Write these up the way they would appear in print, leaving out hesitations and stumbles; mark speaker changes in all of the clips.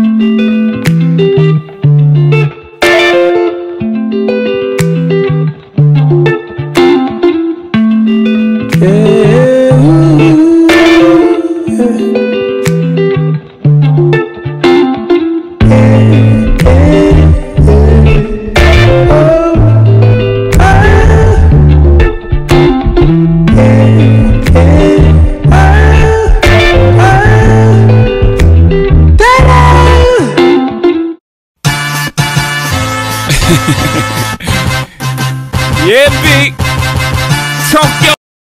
Speaker 1: Yeah, big. Talk your.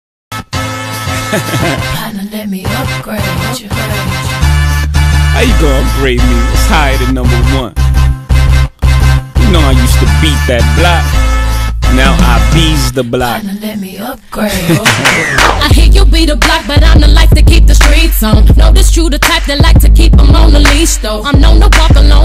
Speaker 2: Partner, let me upgrade you.
Speaker 1: How you gonna upgrade me? It's higher than #1. You know I used to beat that block. Now I bees the block.
Speaker 2: Partner, let me upgrade. I hear you be the block, but I'm the life to keep the streets on. Notice you the type that like to keep them on the leash though. I'm known to walk alone